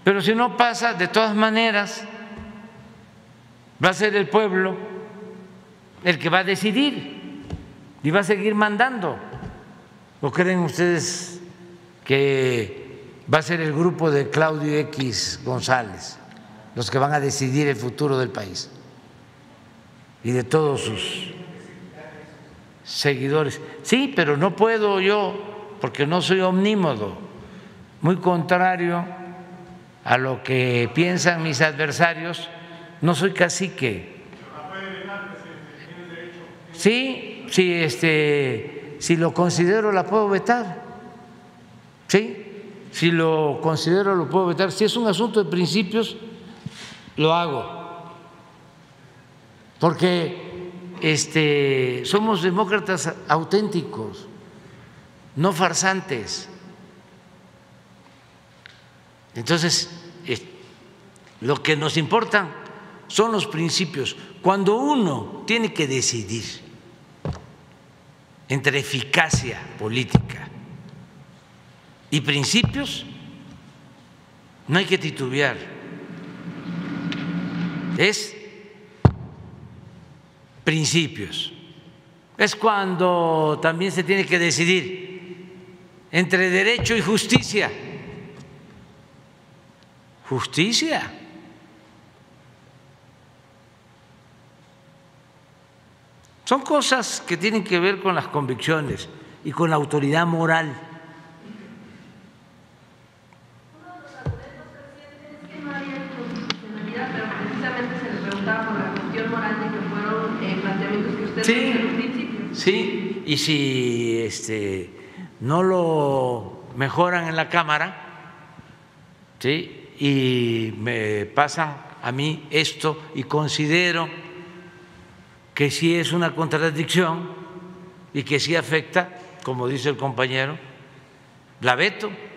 Pero si no pasa, de todas maneras, va a ser el pueblo el que va a decidir y va a seguir mandando. ¿O creen ustedes que va a ser el grupo de Claudio X González los que van a decidir el futuro del país y de todos sus seguidores? Sí, pero no puedo yo, porque no soy omnímodo, muy contrario a lo que piensan mis adversarios, no soy cacique. Sí, si lo considero la puedo vetar. Sí, si lo considero lo puedo vetar. Si es un asunto de principios, lo hago. Porque somos demócratas auténticos, no farsantes. Entonces, lo que nos importan son los principios. Cuando uno tiene que decidir entre eficacia política y principios, no hay que titubear. Es principios. Es cuando también se tiene que decidir entre derecho y justicia. Justicia. Son cosas que tienen que ver con las convicciones y con la autoridad moral. Uno de los argumentos, presidente, es que no había inconstitucionalidad, pero precisamente se le preguntaba por la cuestión moral de que fueron planteamientos que usted hizo en un principio. Sí, y si no lo mejoran en la Cámara, ¿sí?, y me pasan a mí esto y considero que sí es una contradicción y que sí afecta, como dice el compañero, la veto.